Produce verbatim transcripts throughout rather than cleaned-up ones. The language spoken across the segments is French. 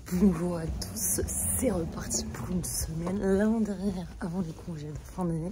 Bonjour à tous, c'est reparti pour une semaine l'avant-dernière avant les congés de fin d'année.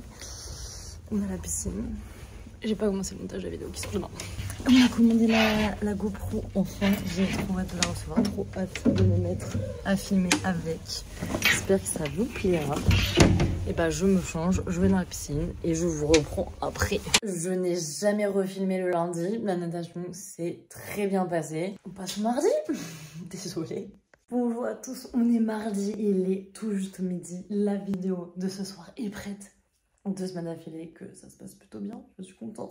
On a la piscine. J'ai pas commencé le montage de la vidéo qui sort demain. On a commandé la, la GoPro enfin. J'ai trop hâte de la recevoir, trop hâte de me mettre à filmer avec. J'espère que ça vous plaira. Et bah je me change, je vais dans la piscine et je vous reprends après. Je n'ai jamais refilmé le lundi. La natation s'est très bien passée. On passe au mardi. Désolée. Bonjour à tous, on est mardi, il est tout juste midi. La vidéo de ce soir est prête. Deux semaines d'affilée que ça se passe plutôt bien, je suis contente.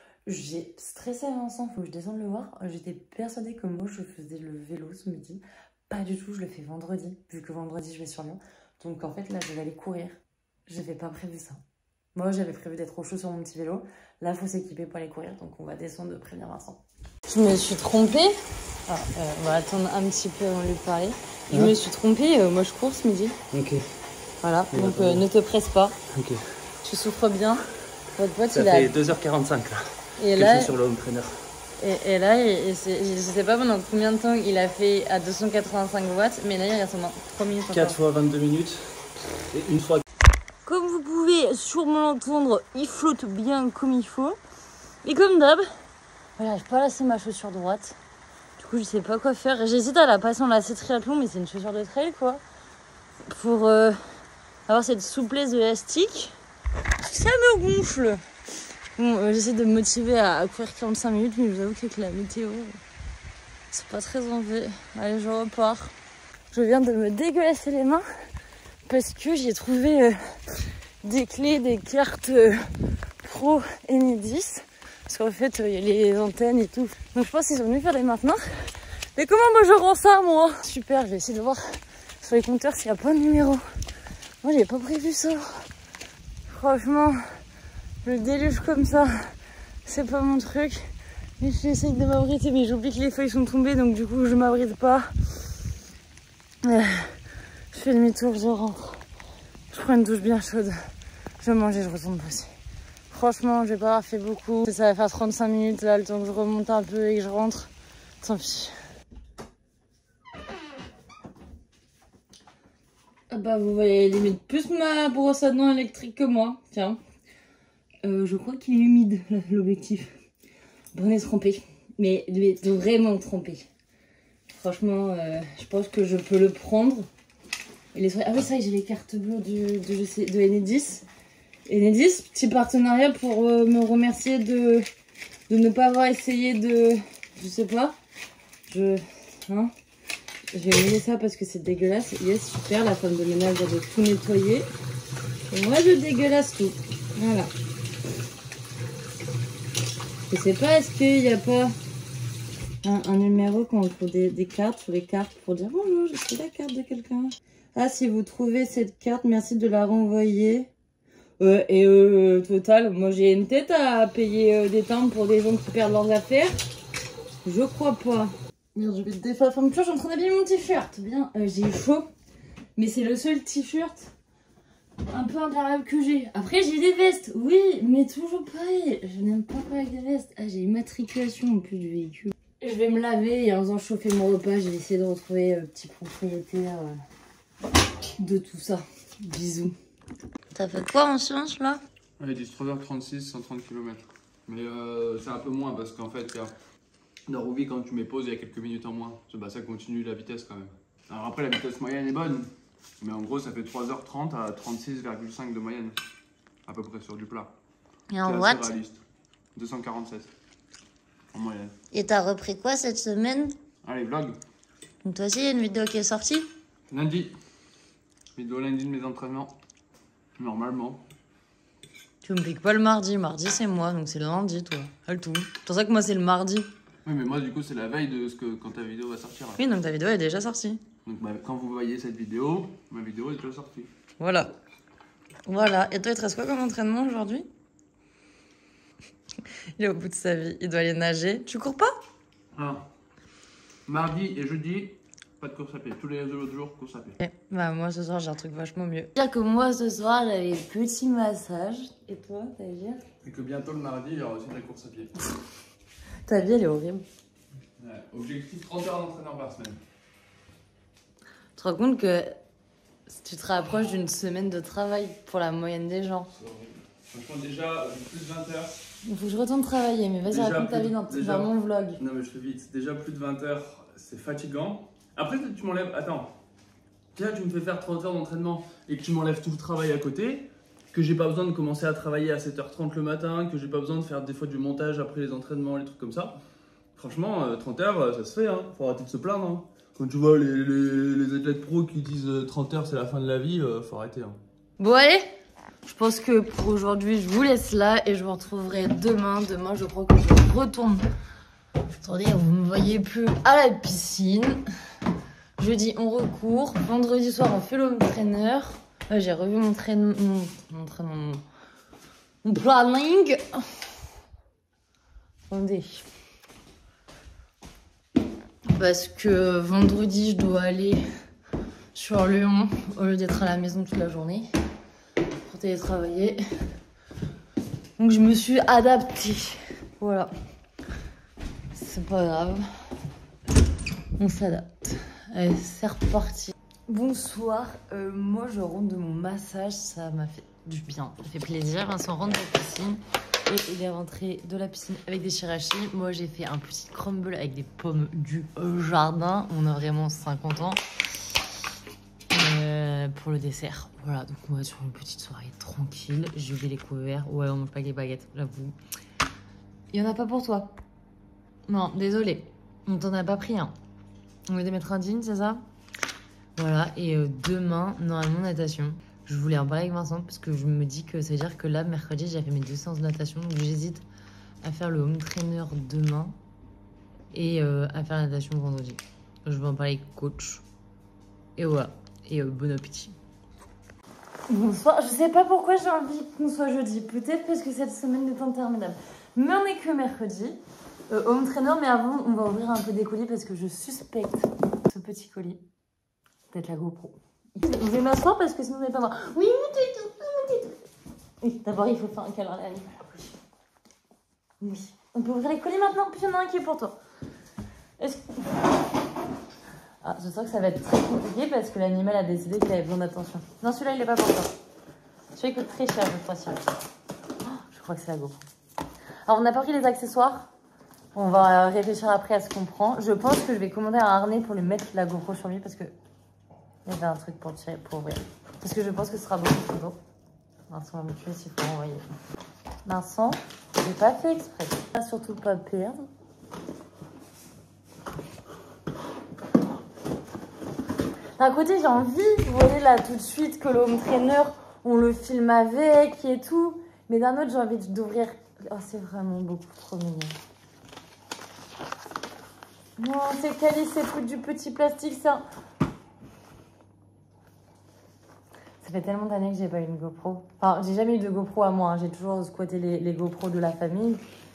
J'ai stressé Vincent, il faut que je descende le voir. J'étais persuadée que moi je faisais le vélo ce midi. Pas du tout, je le fais vendredi, vu que vendredi je vais sur Lyon. Donc en fait là je vais aller courir. J'avais pas prévu ça. Moi j'avais prévu d'être au chaud sur mon petit vélo. Là il faut s'équiper pour aller courir, donc on va descendre de prévenir Vincent. Je me suis trompée. Ah, euh, on va attendre un petit peu avant de lui parler. Je ah. me suis trompée, euh, moi je cours ce midi. Ok. Voilà, oui, donc euh, ne te presse pas. Ok. Tu souffres bien. Votre pote, ça il fait a... deux heures quarante-cinq là. Et que là, je suis sur le home trainer. Et, et là, et, et je ne sais pas pendant combien de temps il a fait à deux cent quatre-vingt-cinq watts, mais là il reste en trois minutes encore. quatre fois vingt-deux minutes. Et une fois. Comme vous pouvez sûrement l'entendre, il flotte bien comme il faut. Et comme d'hab, j'arrive pas à lasser ma chaussure droite. Du coup, je sais pas quoi faire. J'hésite à la passer en lacet triathlon, mais c'est une chaussure de trail quoi. Pour euh, avoir cette souplesse de élastique. Ça me gonfle. Bon, euh, j'essaie de me motiver à, à courir quarante-cinq minutes, mais je vous avoue qu'avec la météo, c'est pas très envie. Allez, je repars. Je viens de me dégueulasser les mains parce que j'ai trouvé euh, des clés, des cartes euh, Pro Enedis. Parce qu'en fait, il euh, y a les antennes et tout. Donc je pense qu'ils sont venus faire des maintenance. Mais comment moi je rends ça, moi? Super, je vais essayer de voir sur les compteurs s'il n'y a pas de numéro. Moi, j'ai pas prévu ça. Franchement, le déluge comme ça, c'est pas mon truc. Mais j'essaye de m'abriter, mais j'oublie que les feuilles sont tombées, donc du coup, je m'abrite pas. Euh, je fais demi-tour, je rentre. Je prends une douche bien chaude. Je mange et je retourne bosser. Franchement, je vais pas avoir fait beaucoup. Ça va faire trente-cinq minutes là, le temps que je remonte un peu et que je rentre. Tant pis. Ah bah vous voyez limite plus ma brosse à dents électrique que moi. Tiens. Euh, je crois qu'il est humide l'objectif. Bon, on est trompé. Mais, mais vraiment trompé. Franchement, euh, je pense que je peux le prendre. Et les... Ah oui, c'est vrai que j'ai les cartes bleues de, de, je sais, de Enedis. Enedis, petit partenariat pour euh, me remercier de, de ne pas avoir essayé de... Je sais pas. Je... Hein Je vais oublier ça parce que c'est dégueulasse. Yes, super, la femme de ménage va de tout nettoyer. Et moi, je dégueulasse tout. Voilà. Je sais pas, est-ce qu'il n'y a pas un, un numéro quand on trouve des, des cartes sur les cartes pour dire bonjour, j'ai pris la carte de quelqu'un. Ah, si vous trouvez cette carte, merci de la renvoyer. Euh, et euh, total, moi j'ai une tête à payer euh, des timbres pour des gens qui perdent leurs affaires. Je crois pas. Merde, je vais te défaire la fermeture, je suis en train d'habiller mon t-shirt. Bien, euh, j'ai chaud. Mais c'est le seul t-shirt un peu imperméable que j'ai. Après, j'ai des vestes, oui, mais toujours pareil. Je n'aime pas quoi avec des vestes. Ah, j'ai une matriculation en plus du véhicule. Je vais me laver et en faisant chauffer mon repas, je vais essayer de retrouver le euh, petit propriétaire euh, de tout ça. Bisous. T'as fait quoi en sciences là? Ils disent trois heures trente-six, cent trente kilomètres. Mais euh, c'est un peu moins parce qu'en fait, dans Roubaix, quand tu mets pause, il y a quelques minutes en moins. Bah, ça continue la vitesse quand même. Alors après, la vitesse moyenne est bonne. Mais en gros, ça fait trois heures trente à trente-six virgule cinq de moyenne. À peu près sur du plat. Et en watts? deux cent quarante-sept en moyenne. Et t'as repris quoi cette semaine? Allez, vlog. Donc toi aussi, il y a une vidéo qui est sortie? Lundi. Vidéo lundi de mes entraînements. Normalement. Tu me piques pas le mardi. Mardi, c'est moi, donc c'est le lundi, toi. Ah, le tout. C'est pour ça que moi, c'est le mardi. Oui, mais moi, du coup, c'est la veille de ce que quand ta vidéo va sortir. Là. Oui, donc ta vidéo est déjà sortie. Donc, bah, quand vous voyez cette vidéo, ma vidéo est déjà sortie. Voilà. Voilà. Et toi, il te reste quoi comme entraînement aujourd'hui? Il est au bout de sa vie. Il doit aller nager. Tu cours pas? Ah. Mardi et jeudi, pas de course à pied. Tous les autres jours, course à pied. Okay. Bah, moi, ce soir, j'ai un truc vachement mieux. C'est-à-dire que moi, ce soir, j'avais petit massage. Et toi, t'as dire? Et que bientôt, le mardi, il y aura aussi de la course à pied. Ta vie, elle est horrible. Ouais. Objectif trente heures d'entraînement par semaine. te rends compte que tu te rapproches d'une semaine de travail pour la moyenne des gens. Franchement, déjà, plus de vingt heures. Il faut que je retourne travailler, mais vas-y, raconte ta vie dans, déjà, dans mon vlog. Non, mais je fais vite. Déjà, plus de vingt heures, c'est fatigant. Après, tu m'enlèves. Attends. Déjà, tu me fais faire trente heures d'entraînement et que tu m'enlèves tout le travail à côté, que j'ai pas besoin de commencer à travailler à sept heures trente le matin, que j'ai pas besoin de faire des fois du montage après les entraînements, les trucs comme ça. Franchement, euh, trente heures, ça se fait, hein. Faut arrêter de se plaindre. Hein. Quand tu vois les, les, les athlètes pros qui disent euh, trente heures c'est la fin de la vie, euh, faut arrêter. Hein. Bon, allez, je pense que pour aujourd'hui, je vous laisse là et je vous retrouverai demain. Demain, je crois que je retourne. Attendez, vous me voyez plus à la piscine. Jeudi, on recourt. Vendredi soir, on fait l'home trainer. Euh, J'ai revu mon traînement, mon, mon, traînement, mon, mon planning. Attendez. Parce que vendredi, je dois aller sur Lyon au lieu d'être à la maison toute la journée pour télétravailler. Donc, je me suis adaptée. Voilà. C'est pas grave. On s'adapte. Allez, c'est reparti. Bonsoir. Euh, moi, je rentre de mon massage. Ça m'a fait du bien. Ça fait plaisir. Vincent rentre de la piscine. Et il est rentré de la piscine avec des chirachi. Moi, j'ai fait un petit crumble avec des pommes du jardin. On a vraiment cinquante ans. Euh, pour le dessert. Voilà, donc on va sur une petite soirée tranquille. J'ai oublié les couverts. Ouais, on mange pas avec les baguettes, j'avoue. Il y en a pas pour toi. Non, désolé. On t'en a pas pris un. On va te mettre un jean, c'est ça? Voilà, et euh, demain, normalement, natation. Je voulais en parler avec Vincent parce que je me dis que ça veut dire que là, mercredi, j'ai fait mes deux séances de natation. Donc j'hésite à faire le home trainer demain et euh, à faire la natation vendredi. Je vais en parler avec coach. Et voilà. Et euh, bon appétit. Bonsoir. Je sais pas pourquoi j'ai envie qu'on soit jeudi. Peut-être parce que cette semaine est interminable. Mais on est que mercredi. Euh, home trainer, mais avant, on va ouvrir un peu des colis parce que je suspecte ce petit colis. Peut-être la GoPro. Vous voulez m'asseoir parce que sinon vous n'allez pas voir. Oui, montez tout, montez tout. Oui, d'abord il faut faire un câlin à l'animal. Oui. On peut ouvrir les colis maintenant, puis il y en a un qui est pour toi. Est-ce que... Ah, je sens que ça va être très compliqué parce que l'animal a décidé qu'il avait besoin d'attention. Non, celui-là il est pas pour toi. Celui-là il coûte très cher, je crois. Oh, je crois que c'est la GoPro. Alors on n'a pas pris les accessoires. On va réfléchir après à ce qu'on prend. Je pense que je vais commander un harnais pour lui mettre la GoPro sur lui parce que il y avait un truc pour tirer, pour ouvrir. Parce que je pense que ce sera beaucoup plus beau. Vincent va me tuer s'il faut envoyer. Vincent, j'ai pas fait exprès. Surtout pas perdre. D'un côté, j'ai envie, vous voyez là tout de suite, que le home trainer, on le filme avec et tout. Mais d'un autre, j'ai envie d'ouvrir. Oh, c'est vraiment beaucoup trop mignon. Non, c'est calé, c'est foutre du petit plastique, ça. Ça fait tellement d'années que j'ai pas eu une GoPro. Enfin, j'ai jamais eu de GoPro à moi. Hein. J'ai toujours squatté les, les GoPros de la famille.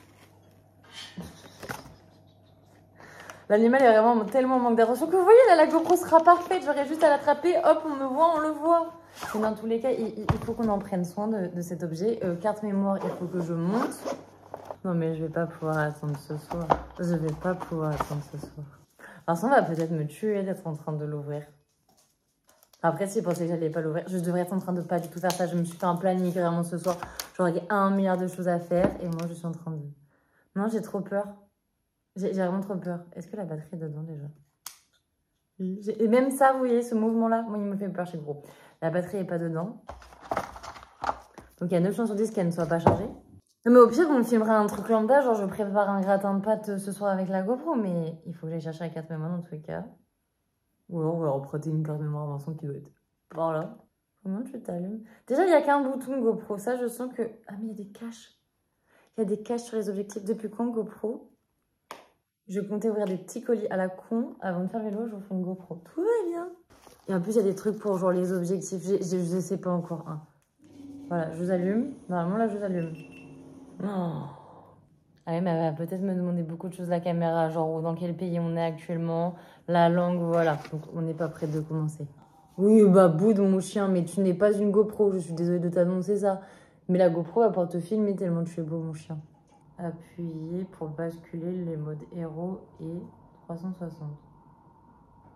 L'animal est vraiment tellement en manque d'attention que vous voyez, là, la GoPro sera parfaite. J'aurais juste à l'attraper. Hop, on me voit, on le voit. Mais dans tous les cas, il, il faut qu'on en prenne soin de, de cet objet. Euh, carte mémoire, il faut que je monte. Non, mais je vais pas pouvoir attendre ce soir. Je vais pas pouvoir attendre ce soir. Vincent va peut-être me tuer d'être en train de l'ouvrir. Après, s'il pensait que j'allais pas l'ouvrir, je devrais être en train de pas du tout faire ça. Je me suis fait un planning vraiment ce soir. J'aurais un milliard de choses à faire et moi, je suis en train de... Non, j'ai trop peur. J'ai vraiment trop peur. Est-ce que la batterie est dedans déjà? Et même ça, vous voyez, ce mouvement-là, moi, il me fait peur chez Gros. La batterie est pas dedans. Donc, il y a neuf chances sur dix qu'elle ne soit pas chargée. Mais au pire, on me filmera un truc lambda, genre je prépare un gratin de pâtes ce soir avec la GoPro, mais il faut que j'aille chercher la carte mémoire dans tous les cas. Ou alors on va emprunter une carte mémoire à Vincent qui doit être par là. Comment tu t'allumes? Déjà, il n'y a qu'un bouton GoPro, ça je sens que... Ah mais il y a des caches. Il y a des caches sur les objectifs. Depuis quand GoPro? Je comptais ouvrir des petits colis à la con. Avant de faire le vélo, je vous fais une GoPro. Tout va bien. Et en plus, il y a des trucs pour genre les objectifs. Je ne sais pas encore. Hein. Voilà, je vous allume. Normalement, là, je vous allume. Oh. Ah oui, mais elle va peut-être me demander beaucoup de choses, la caméra, genre dans quel pays on est actuellement, la langue, voilà. Donc, on n'est pas prêt de commencer. Oui, bah, boude, mon chien, mais tu n'es pas une GoPro. Je suis désolée de t'annoncer ça. Mais la GoPro va pouvoir te filmer tellement tu es beau, mon chien. Appuyez pour basculer les modes héros et trois cent soixante.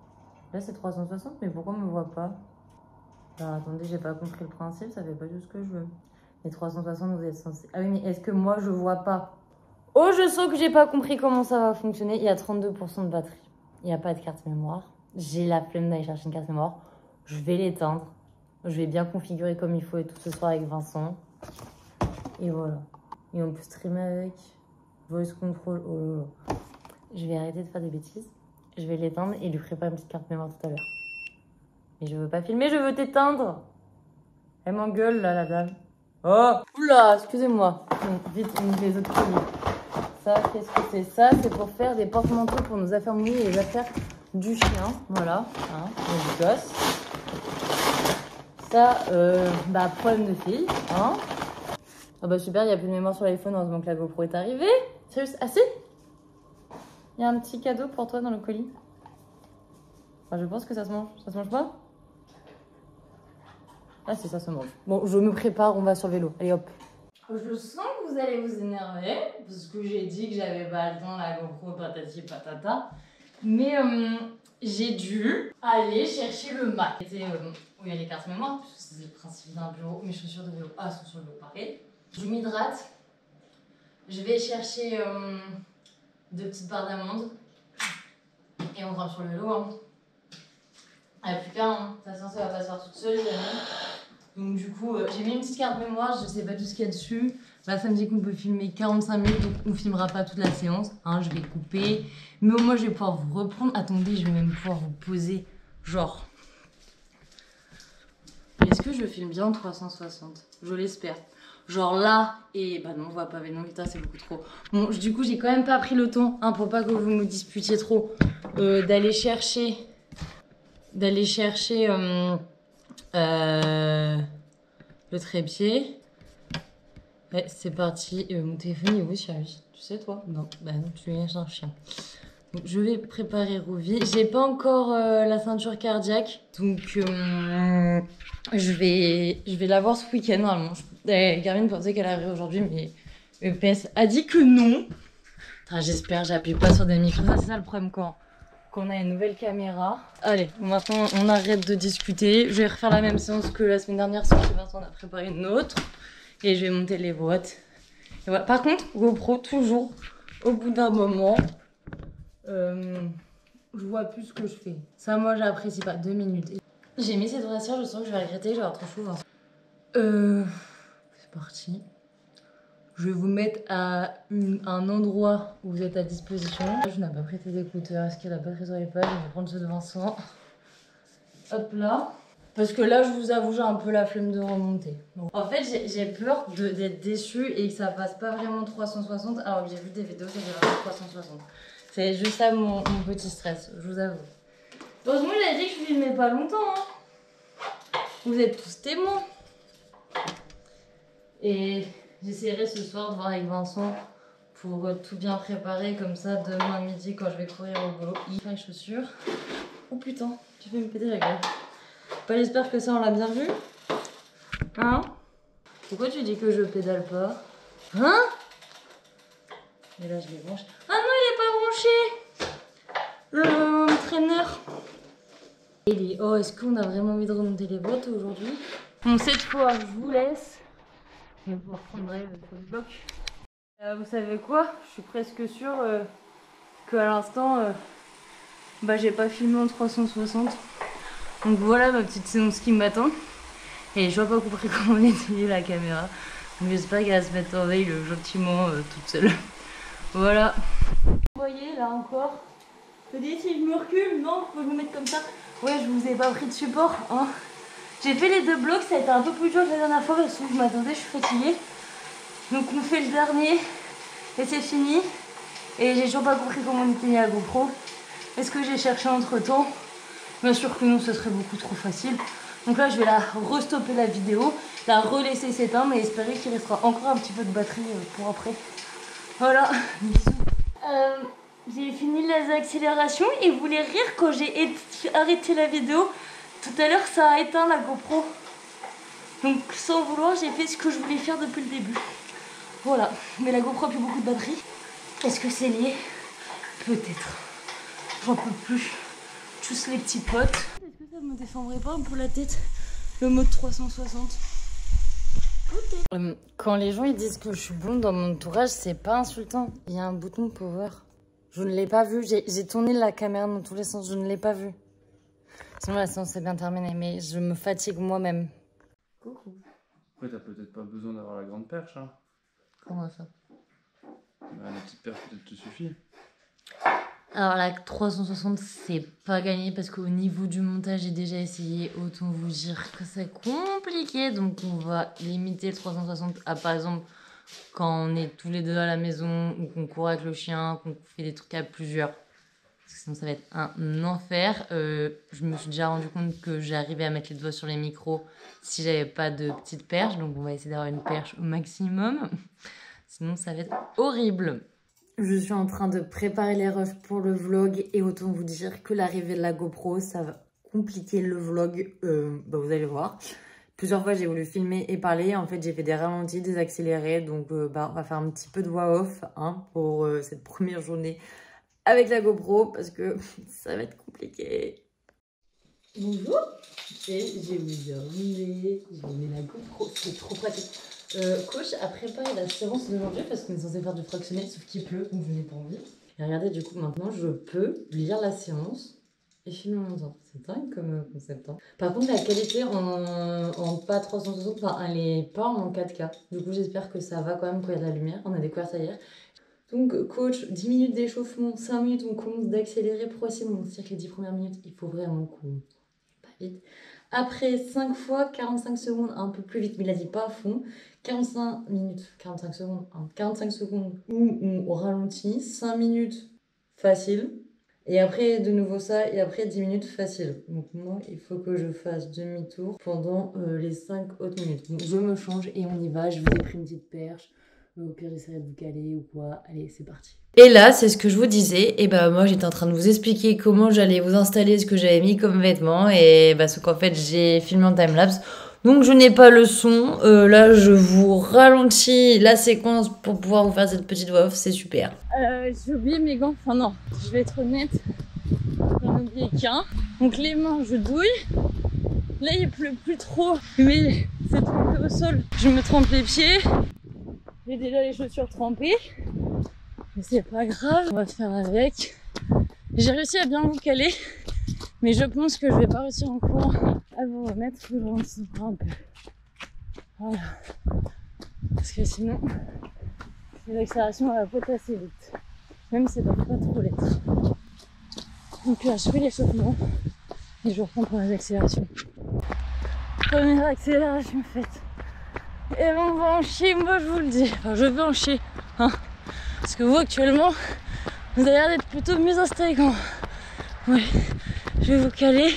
Là c'est trois cent soixante, mais pourquoi on me voit pas? Alors attendez, j'ai pas compris le principe, ça fait pas tout ce que je veux. Les trois cent soixante, vous êtes censé... Ah oui, mais est-ce que moi je vois pas? Oh, je sens que j'ai pas compris comment ça va fonctionner. Il y a trente-deux pour cent de batterie. Il n'y a pas de carte mémoire. J'ai la flemme d'aller chercher une carte mémoire. Je vais l'éteindre. Je vais bien configurer comme il faut et tout ce soir avec Vincent. Et voilà. Et on peut streamer avec. Voice control. Oh là là. Je vais arrêter de faire des bêtises. Je vais l'éteindre et lui préparer une petite carte mémoire tout à l'heure. Mais je veux pas filmer, je veux t'éteindre. Elle m'engueule là, la dame. Oh, oula, excusez-moi. Bon, vite, on ouvre les autres colis. Ça, qu'est-ce que c'est? Ça, c'est pour faire des porte-manteaux pour nos affaires mouillées et les affaires du chien. Voilà, hein, du gosse. Ça, euh, bah, problème de fille, hein. Ah bah super, il n'y a plus de mémoire sur l'iPhone, heureusement que la GoPro est arrivée. Sérieux? Ah si? Il y a un petit cadeau pour toi dans le colis. Enfin, je pense que ça se mange. Ça se mange pas? Ah si, ça se mange. Bon, je me prépare, on va sur le vélo. Allez hop. Je sens que vous allez vous énerver, parce que j'ai dit que j'avais pas le temps, la GoPro, patati patata. Mais euh, j'ai dû aller chercher le Mac. C'était euh, où il y a les cartes mémoire, parce que c'est le principe d'un bureau. Mes chaussures de vélo, ah, sont sur le vélo, pareil. Je m'hydrate. Je vais chercher euh, deux petites barres d'amandes. Et on rentre sur le vélo. Hein. Il n'y a plus qu'un, hein. De toute façon, ça va pas se faire toute seule, les amis. Donc du coup, euh, j'ai mis une petite carte mémoire, je sais pas tout ce qu'il y a dessus. Là, ça me dit qu'on peut filmer quarante-cinq minutes, donc on filmera pas toute la séance. Hein, je vais couper. Mais au moins, je vais pouvoir vous reprendre. Attendez, je vais même pouvoir vous poser, genre... Est-ce que je filme bien en trois cent soixante? Je l'espère. Genre là, et... Bah non, on voit pas, mais non, putain, c'est beaucoup trop. Bon, du coup, j'ai quand même pas pris le temps, hein, pour pas que vous me disputiez trop, euh, d'aller chercher... D'aller chercher... Euh... Euh, le trépied. Ouais, c'est parti. Euh, mon téléphone est où, chérie? Tu sais, toi? Non, bah non, tu es un chien. Donc, je vais préparer Rouvi. J'ai pas encore euh, la ceinture cardiaque. Donc, euh, je vais, je vais la voir ce week-end, normalement. Eh, Garvin pensait qu'elle arriverait aujourd'hui, mais E P S a dit que non. J'espère, j'appuie pas sur des micros. C'est ça le problème quand... qu'on a une nouvelle caméra. Allez, maintenant on arrête de discuter. Je vais refaire la même séance que la semaine dernière, sauf que Vincent on a préparé une autre. Et je vais monter les boîtes. Et voilà. Par contre, GoPro, toujours, au bout d'un moment, euh, je vois plus ce que je fais. Ça, moi, j'apprécie pas. Deux minutes. J'ai mis cette brassière, je sens que je vais regretter, je vais avoir trop chaud. Vincent. Euh, c'est parti. Je vais vous mettre à une, un endroit où vous êtes à disposition. Je n'ai pas prêté d'écouteurs, est-ce qu'il a pas sur l'iPad? Je vais prendre ceux de Vincent. Hop là. Parce que là, je vous avoue, j'ai un peu la flemme de remonter. Bon. En fait, j'ai peur d'être déçue et que ça passe pas vraiment trois cent soixante. Alors que j'ai vu des vidéos, ça fait vraiment trois cent soixante. C'est juste ça mon, mon petit stress, je vous avoue. Heureusement, il a dit que je filmais pas longtemps. Hein. Vous êtes tous témoins. Et... j'essaierai ce soir de voir avec Vincent pour tout bien préparer, comme ça demain midi quand je vais courir au boulot. Il fait les chaussures. Oh putain, tu fais me péter la gueule. Bah, j'espère que ça on l'a bien vu. Hein? Pourquoi tu dis que je pédale pas? Hein? Et là je les branche. Ah non, il est pas branché! Le traîneur. Et oh, est-ce qu'on a vraiment envie de remonter les boîtes aujourd'hui? Bon, cette fois, je vous laisse. Je vais pouvoir prendre le bloc. Euh, vous savez quoi? Je suis presque sûre euh, qu'à l'instant, euh, bah, j'ai pas filmé en trois cent soixante. Donc voilà ma petite séance qui m'attend. Et je vois pas compris comment utiliser la caméra. Donc j'espère qu'elle va se mettre en veille euh, gentiment euh, toute seule. Voilà. Vous voyez là encore? Je dis si je me recule, non? Faut que je me mette comme ça. Ouais, je vous ai pas pris de support, hein. J'ai fait les deux blocs, ça a été un peu plus dur que la dernière fois parce que je m'attendais, je suis fatiguée. Donc on fait le dernier et c'est fini. Et j'ai toujours pas compris comment on éteignait la GoPro. Est-ce que j'ai cherché entre temps? Bien sûr que non, ce serait beaucoup trop facile. Donc là je vais la restopper la vidéo, la relaisser s'éteindre et espérer qu'il restera encore un petit peu de batterie pour après. Voilà, bisous. Euh, j'ai fini les accélérations et vous voulez rire quand j'ai arrêté la vidéo. Tout à l'heure, ça a éteint la GoPro. Donc, sans vouloir, j'ai fait ce que je voulais faire depuis le début. Voilà. Mais la GoPro a plus beaucoup de batterie. Est-ce que c'est lié? Peut-être. J'en peux plus. tous les petits potes. Est-ce que ça me défendrait pas pour la tête le mode trois cent soixante? Euh, quand les gens ils disent que je suis blonde dans mon entourage, c'est pas insultant. Il y a un bouton power. Je ne l'ai pas vu. J'ai tourné la caméra dans tous les sens. Je ne l'ai pas vu. Sinon la séance est bien terminée, mais je me fatigue moi-même. Coucou. Après t'as peut-être pas besoin d'avoir la grande perche. Hein. Comment ça? Bah, la petite perche peut-être te suffit. Alors la trois cent soixante c'est pas gagné parce qu'au niveau du montage j'ai déjà essayé, autant vous dire que c'est compliqué, donc on va limiter le trois cent soixante à par exemple quand on est tous les deux à la maison ou qu'on court avec le chien, qu'on fait des trucs à plusieurs, parce que sinon ça va être un enfer. Euh, je me suis déjà rendu compte que j'arrivais à mettre les doigts sur les micros si j'avais pas de petite perche, donc on va essayer d'avoir une perche au maximum, sinon ça va être horrible. Je suis en train de préparer les rushs pour le vlog et autant vous dire que l'arrivée de la GoPro, ça va compliquer le vlog, euh, bah vous allez voir. Plusieurs fois j'ai voulu filmer et parler, en fait j'ai fait des ralentis, des accélérés, donc euh, bah, on va faire un petit peu de voix off hein, pour euh, cette première journée avec la GoPro parce que ça va être compliqué. Bonjour, et j'ai mis j'ai mis la GoPro, c'est trop pratique. Euh, coach a préparé la séance d'aujourd'hui parce qu'on est censé faire du fractionné sauf qu'il pleut donc je n'ai pas envie. Et regardez du coup maintenant je peux lire la séance et filmer en même temps. C'est dingue comme concept. Hein. Par contre la qualité en, en pas trois cent soixante, enfin elle est pas en quatre K. Du coup j'espère que ça va quand même quand il y a de la lumière. On a découvert ça hier. Donc coach, dix minutes d'échauffement, cinq minutes on commence d'accélérer progressivement. C'est-à-dire que les dix premières minutes il faut vraiment qu'on pas vite. Après cinq fois, quarante-cinq secondes, un peu plus vite, mais il a dit pas à fond. quarante-cinq minutes, quarante-cinq secondes, hein, quarante-cinq secondes où on ralentit, cinq minutes facile. Et après de nouveau ça, et après dix minutes facile. Donc moi, il faut que je fasse demi-tour pendant euh, les cinq autres minutes. Donc je me change et on y va. Je vous ai pris une petite perche. Au pire, j'essaierai de vous caler ou quoi. Allez, c'est parti. Et là, c'est ce que je vous disais. Et bah, moi, j'étais en train de vous expliquer comment j'allais vous installer ce que j'avais mis comme vêtements. Et bah, ce qu'en fait, j'ai filmé en timelapse. Donc, je n'ai pas le son. Euh, là, je vous ralentis la séquence pour pouvoir vous faire cette petite voix off. C'est super. Euh, j'ai oublié mes gants. Enfin, non, je vais être honnête. J'en ai oublié qu'un. Donc, les mains, je douille. Là, il pleut plus trop. Mais c'est trempé au sol. Je me trempe les pieds. J'ai déjà les chaussures trempées, mais c'est pas grave, on va faire avec. J'ai réussi à bien vous caler, mais je pense que je vais pas réussir en courant à vous remettre, je vous ralentis un peu. Voilà. Parce que sinon, les accélérations vont pas assez vite, même si ça doit pas trop l'être. Donc là, je fais l'échauffement et je reprends pour les accélérations. Première accélération faite. Et on va en chier, moi je vous le dis. Enfin, je veux en chier. Hein. Parce que vous, actuellement, vous avez l'air d'être plutôt mieux installés que moi. Ouais, je vais vous caler.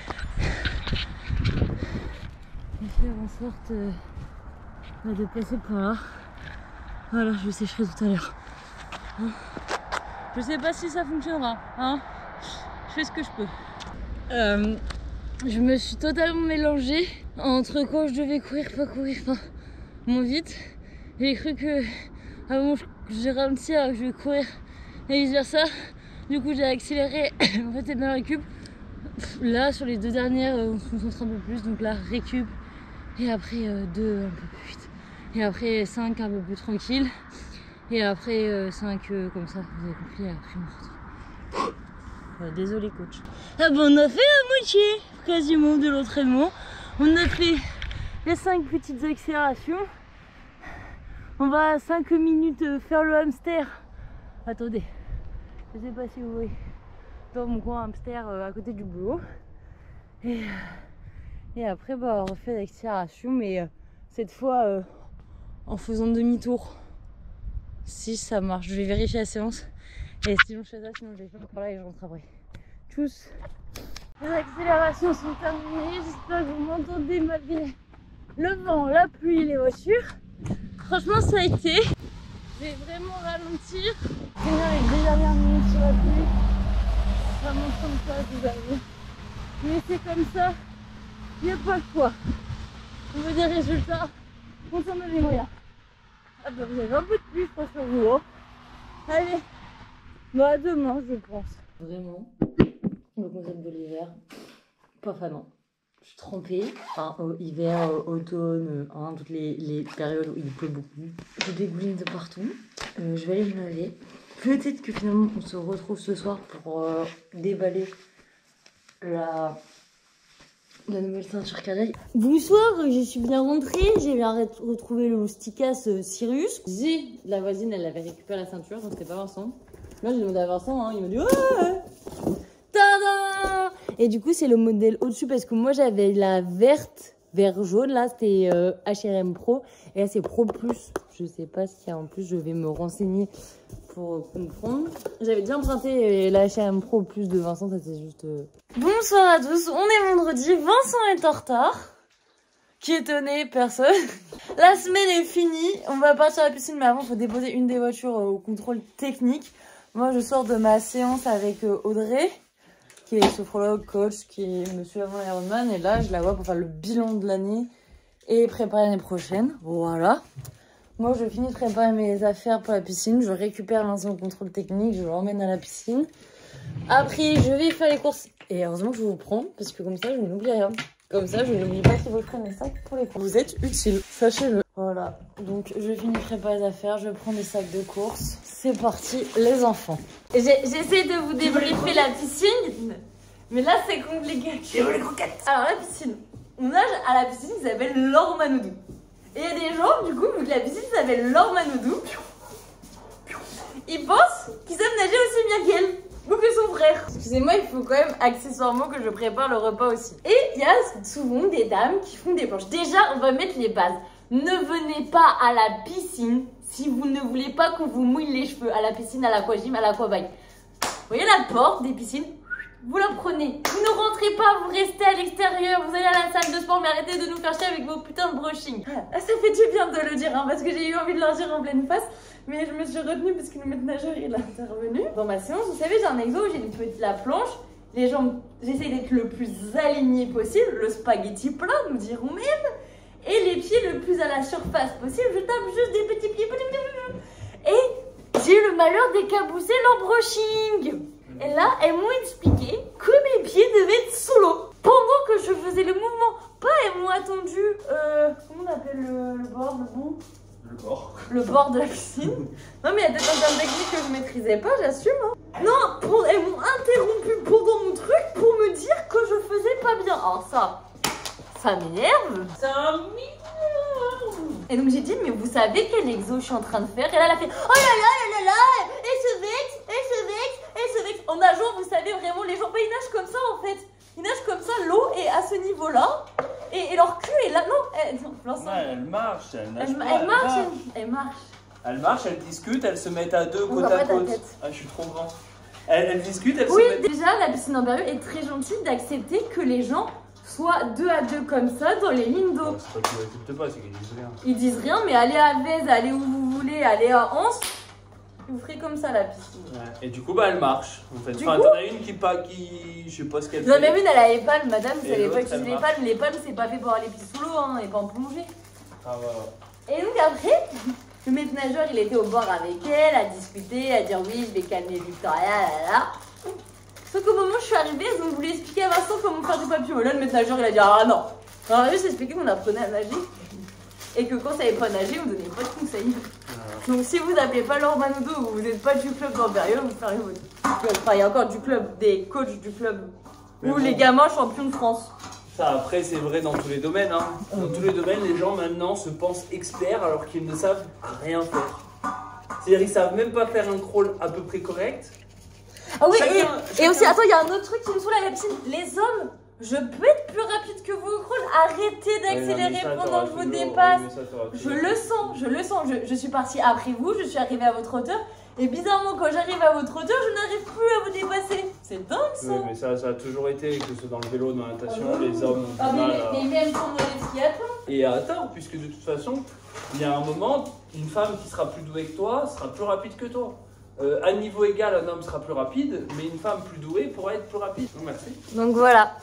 Et faire en sorte euh, de passer par là. Voilà, je sécherai tout à l'heure. Hein. Je sais pas si ça fonctionnera. Hein. Je fais ce que je peux. Euh, je me suis totalement mélangée entre quand je devais courir, pas courir. Enfin, moins vite, j'ai cru que à un moment j'ai ralenti alors que je vais courir et vice versa, du coup j'ai accéléré. En fait c'est bien récup. Là sur les deux dernières on se concentre un peu plus, donc là récup et après euh, deux un peu plus vite et après cinq un peu plus tranquille et après euh, cinq euh, comme ça, vous avez compris, et après on rentre. Euh, désolé coach. Ah ben on a fait la moitié quasiment de l'entraînement, on a fait les cinq petites accélérations. On va à cinq minutes faire le hamster. Attendez, je sais pas si vous voyez. Dans mon coin hamster euh, à côté du boulot. Et, et après bah, on refait l'accélération, mais euh, cette fois euh, en faisant demi-tour. Si ça marche, je vais vérifier la séance. Et sinon je fais ça, sinon je vais faire par là et je rentre après. Tchuss. Les accélérations sont terminées. J'espère que vous m'entendez malgré le vent, la pluie, les voitures. Franchement ça a été. Je vais vraiment ralentir. Finir les deux dernières minutes sur la pluie. Ça monte comme ça, je vous avoue. Mais c'est comme ça. Il n'y a pas le choix. On veut des résultats. On s'en donne les moyens. Ah bah vous avez un peu de pluie, je pense sur vous. Hein. Allez. Bah à demain je pense. Vraiment. Le concept de l'hiver. Pas fan, non. Je suis trempée. Enfin, euh, hiver, euh, automne, euh, hein, toutes les, les périodes où il pleut beaucoup. Je dégouline de partout. Euh, je vais aller me laver. Peut-être que finalement on se retrouve ce soir pour euh, déballer la, la nouvelle ceinture cardiaque. Bonsoir, je suis bien rentrée. J'ai bien retrouvé le Lousticas euh, Sirius. J'ai la voisine, elle avait récupéré la ceinture, donc c'était pas Vincent. Là j'ai demandé à Vincent, hein, il m'a dit ouais. Tada! Et du coup c'est le modèle au-dessus parce que moi j'avais la verte, vert jaune, là c'était euh, H et M Pro. Et là c'est Pro Plus. Je sais pas ce qu'il y a en plus, je vais me renseigner pour comprendre. J'avais déjà emprunté la H et M Pro Plus de Vincent, ça c'est juste... Euh... Bonsoir à tous, on est vendredi, Vincent est en retard. Qui étonné, personne. La semaine est finie, on va partir à la piscine, mais avant il faut déposer une des voitures au contrôle technique. Moi je sors de ma séance avec Audrey, qui est sophrologue, coach, qui me suit avant l'Ironman, et là je la vois pour faire le bilan de l'année et préparer l'année prochaine, voilà. Moi, je finis de préparer mes affaires pour la piscine. Je récupère l'ancien contrôle technique. Je l'emmène à la piscine. Après, je vais faire les courses. Et heureusement que je vous prends, parce que comme ça, je n'oublie rien. Comme ça, je n'oublie pas qu'il faut prendre mes sacs pour les courses. Vous êtes utile, sachez-le. Voilà. Donc, je finis de préparer les affaires. Je prends mes sacs de courses. C'est parti, les enfants. J'essaie de vous débriefer la piscine. Mais là, c'est compliqué. J'ai les croquettes. Alors, la piscine. On nage à la piscine qui s'appelle Laure Manoudou. Et il y a des gens, du coup, vu que la piscine s'appelle Laure Manoudou, ils pensent qu'ils savent nager aussi bien qu'elle, ou que son frère. Excusez-moi, il faut quand même accessoirement que je prépare le repas aussi. Et il y a souvent des dames qui font des planches. Déjà, on va mettre les bases. Ne venez pas à la piscine si vous ne voulez pas qu'on vous mouille les cheveux. À la piscine, à l'aquagym, à l'aquabike. Vous voyez la porte des piscines? Vous la prenez. Vous ne rentrez pas, vous restez à l'extérieur. Vous allez à la salle de sport, mais arrêtez de nous faire chier avec vos putains de brushing. Ah, ça fait du bien de le dire, hein, parce que j'ai eu envie de leur dire en pleine face. Mais je me suis retenue parce que le maître nageur il a intervenu. Dans ma séance, vous savez, j'ai un exo où j'ai une petite la planche. Les jambes, j'essaie d'être le plus aligné possible. Le spaghetti plat, nous dirons même. Et les pieds le plus à la surface possible. Je tape juste des petits pieds. Et j'ai eu le malheur d'écabousser leur brushing. Et là, elles m'ont expliqué que mes pieds devaient être sous l'eau. Pendant que je faisais le mouvement, pas elles m'ont attendu, euh, comment on appelle le, le bord, le bout Le bord. Le bord de la piscine. Non mais il y a peut-être un terme technique que je maîtrisais pas, j'assume. Hein. Non, pour, elles m'ont interrompu pendant mon truc pour me dire que je faisais pas bien. Alors ça, ça m'énerve. Ça m'énerve. Et donc j'ai dit, mais vous savez quel exo je suis en train de faire? Et là, elle a fait, oh là là là là là, elle se vexe, elle se vexe, elle se vexe. En nageant, vous savez vraiment, les gens, bah, ils nagent comme ça en fait. Ils nagent comme ça, l'eau est à ce niveau-là. Et, et leur cul est là. Non, elle, non, non, elle marche, elle nage elle, pas, elle, elle marche, marche. elle, elle marche. Elle marche, elle discute, elles se mettent à deux On côte voit à pas ta côte. tête. Ah, je suis trop grand. Elles, elles discutent, elles Oui, se mettent... déjà, la piscine en Berru est très gentille d'accepter que les gens soient deux à deux comme ça dans les lignes d'eau. C'est pas qu'ils n'acceptent pas, c'est qu'ils disent rien. Ils disent rien, mais allez à Vèze, allez où vous voulez, allez à Anse, vous ferez comme ça la piscine. Ouais. Et du coup, bah, elle marche. En fait, Du enfin, coup... t'en as une qui pas, qui, je sais pas ce qu'elle fait. J'en ai même une, elle a les palmes, madame, vous Et savez pas l'autre, utiliser elle les marche. palmes. Les palmes, c'est pas fait pour aller pieds sous l'eau, hein, et pas en plongée. Ah ouais, ouais. Et donc après, le maître nageur, il était au bord avec elle, à discuter, à dire oui, je vais calmer Victoria, là là. Sauf qu'au moment où je suis arrivée, ils ont voulu expliquer à Vincent comment faire du papillon. Et là, le maître nageur, il a dit ah non. Alors, on a juste expliqué qu'on apprenait à nager. Et que quand on savait pas nager, on donnait pas de conseils. Ouais. Donc si vous n'appelez pas Laure Manoudou ou vous n'êtes pas du club d'Amberieux, vous ferez votre club. Enfin, il y a encore du club, des coachs du club. Mais ou bon, les gamins champions de France. Ça, après, c'est vrai dans tous les domaines. Hein. Dans tous les domaines, les gens maintenant se pensent experts alors qu'ils ne savent rien faire. C'est-à-dire qu'ils savent même pas faire un crawl à peu près correct. Ah oui, chacun, et, chacun... et aussi, attends, il y a un autre truc qui me saoule à la piscine. Les hommes, je peux être plus rapide que vous au crawl. Arrêtez d'accélérer ouais, pendant que je vous dépasse. Oui, je le sens, je le sens. Je, je suis partie après vous, je suis arrivée à votre hauteur. Et bizarrement, quand j'arrive à votre hauteur, je n'arrive plus à vous dépasser. C'est dingue ça. Oui, mais ça, ça a toujours été, que ce soit dans le vélo, dans la natation, ah, les hommes ont ah, du mais, mal à... mais même pendant les triathlons. Et à tort, puisque de toute façon, il y a un moment, une femme qui sera plus douée que toi sera plus rapide que toi. Euh, à niveau égal, un homme sera plus rapide, mais une femme plus douée pourra être plus rapide. Donc merci. Donc voilà,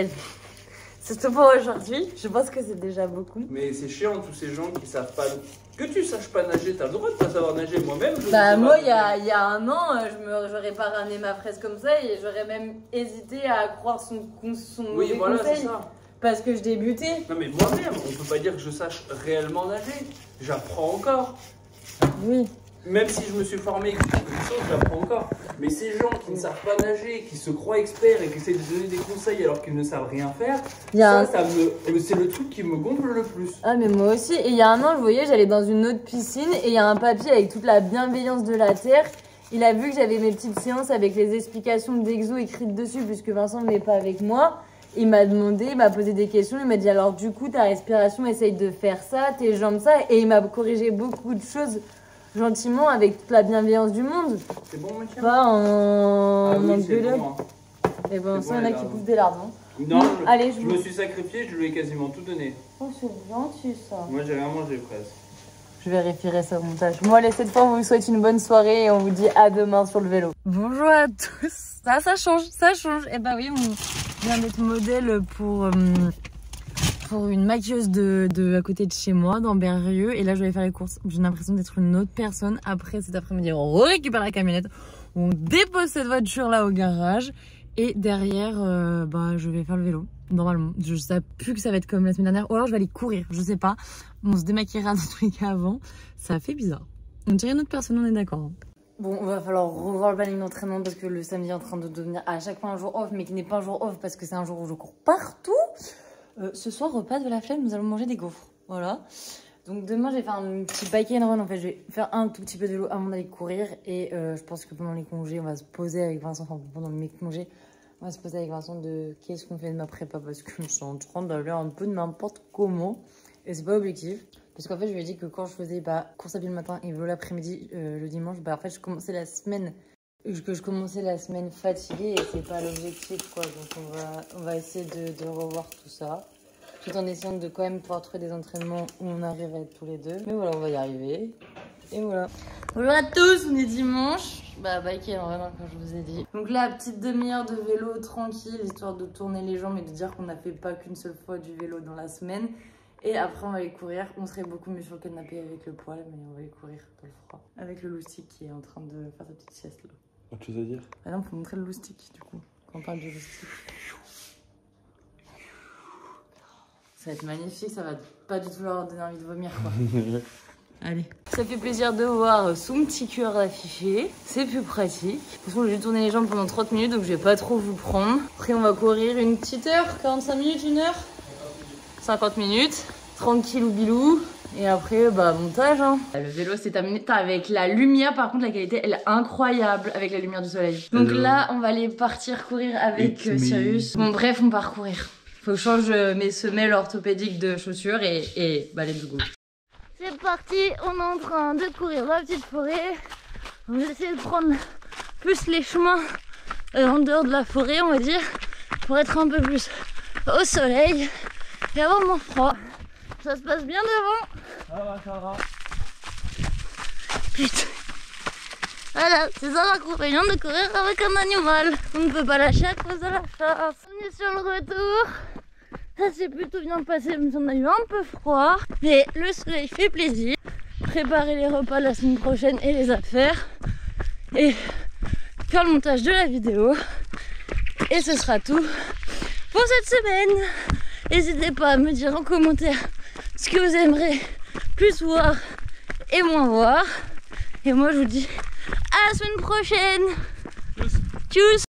c'est tout pour aujourd'hui. Je pense que c'est déjà beaucoup. Mais c'est chiant tous ces gens qui savent pas Que tu saches pas nager, t'as le droit de pas savoir nager. Moi-même, je Bah, sais moi, pas il y a, nager. il y a un an, euh, je me, j'aurais pas ramené ma fraise comme ça et j'aurais même hésité à croire son, son Oui, mauvais voilà, c'est conseil. ça. Parce que je débutais. Non, mais moi-même, on peut pas dire que je sache réellement nager. J'apprends encore. Oui. Même si je me suis formé et que je fais des choses, j'apprends encore. Mais ces gens qui ne savent pas nager, qui se croient experts et qui essaient de donner des conseils alors qu'ils ne savent rien faire, Il y a ça, un... ça me... c'est le truc qui me gonfle le plus. Ah, mais moi aussi. Et il y a un an, je voyais, j'allais dans une autre piscine et il y a un papier avec toute la bienveillance de la terre. Il a vu que j'avais mes petites séances avec les explications d'exo écrites dessus, puisque Vincent n'est pas avec moi. Il m'a demandé, il m'a posé des questions, il m'a dit alors du coup ta respiration essaye de faire ça, tes jambes ça, et il m'a corrigé beaucoup de choses gentiment avec toute la bienveillance du monde. C'est bon, monsieur? Pas en Ah oui, manque c'est de bon, hein. Et bon, C'est ça, bon, il y en a les qui larmes. bouffent des larmes. Non, je, Allez, je je vous- me suis sacrifié, je lui ai quasiment tout donné. Oh, c'est gentil ça. Moi, j'ai rien mangé presque. Je vérifierai ça au montage. Bon, allez, cette fois, on vous souhaite une bonne soirée et on vous dit à demain sur le vélo. Bonjour à tous. Ça, ça change, ça change. Et bah oui, on vient d'être modèle pour, euh, pour une maquilleuse de, de à côté de chez moi, dans Berrieux. Et là, je vais faire les courses. J'ai l'impression d'être une autre personne. Après, cet après-midi, on récupère la camionnette. On dépose cette voiture là au garage. Et derrière, euh, bah, je vais faire le vélo. Normalement, je sais plus que ça va être comme la semaine dernière. Ou alors je vais aller courir, je sais pas. On se démaquillera dans tous les cas avant. Ça fait bizarre. On dirait une autre personne, on est d'accord. Hein. Bon, on va falloir revoir le planning d'entraînement parce que le samedi est en train de devenir à chaque fois un jour off, mais qui n'est pas un jour off parce que c'est un jour où je cours partout. Euh, ce soir, repas de la flemme, nous allons manger des gaufres. Voilà. Donc demain, je vais faire un petit bike and run. En fait, je vais faire un tout petit peu de vélo avant d'aller courir. Et euh, je pense que pendant les congés, on va se poser avec Vincent, enfin pendant mes congés, on va se poser avec Vincent de qu'est-ce qu'on fait de ma prépa parce que je suis en train d'aller un peu de n'importe comment. Et c'est pas objectif. Parce qu'en fait, je lui ai dit que quand je faisais bah, course à pied le matin et vélo l'après-midi, euh, le dimanche, bah en fait, je commençais la semaine, que je commençais la semaine fatiguée et c'est pas l'objectif, quoi. Donc on va, on va essayer de, de revoir tout ça. Tout en essayant de quand même pouvoir trouver des entraînements où on arrive à être tous les deux. Mais voilà, on va y arriver. Et voilà. Bonjour à tous, on est dimanche. Bah, bike and run, comme je vous ai dit. Donc là, petite demi-heure de vélo tranquille, histoire de tourner les jambes et de dire qu'on n'a fait pas qu'une seule fois du vélo dans la semaine. Et après, on va aller courir. On serait beaucoup mieux sur le canapé avec le poêle, mais on va aller courir dans le froid. Avec le loustic qui est en train de faire sa petite sieste là. Autre chose à dire? Ah non, faut montrer le loustic du coup, quand on parle du loustic. Ça va être magnifique, ça va pas du tout leur donner envie de vomir quoi. Allez. Ça fait plaisir de voir son petit cœur affiché, c'est plus pratique. De toute façon, je vais tourner les jambes pendant trente minutes, donc je vais pas trop vous prendre. Après, on va courir une petite heure, quarante-cinq minutes, une heure, cinquante minutes, tranquille ou bilou. Et après, bah, montage. Hein. Le vélo, c'est terminé. Putain, avec la lumière, par contre, la qualité, elle est incroyable avec la lumière du soleil. Donc Hello. Là, on va aller partir courir avec euh, Cyrus. Bon, bref, on part courir. Faut que je change mes semelles orthopédiques de chaussures et, et bah, let's go. C'est parti, on est en train de courir dans la petite forêt. On va essayer de prendre plus les chemins en dehors de la forêt, on va dire, pour être un peu plus au soleil et avoir moins froid. Ça se passe bien devant. Ça va, ça va. Putain. Voilà, c'est ça l'inconvénient de courir avec un animal. On ne peut pas lâcher à cause de la chasse. On est sur le retour. Ça s'est plutôt bien passé, même si on a eu un peu froid. Mais le soleil fait plaisir. Préparer les repas la semaine prochaine et les affaires. Et faire le montage de la vidéo. Et ce sera tout pour cette semaine. N'hésitez pas à me dire en commentaire ce que vous aimerez plus voir et moins voir. Et moi je vous dis à la semaine prochaine. Tchuss.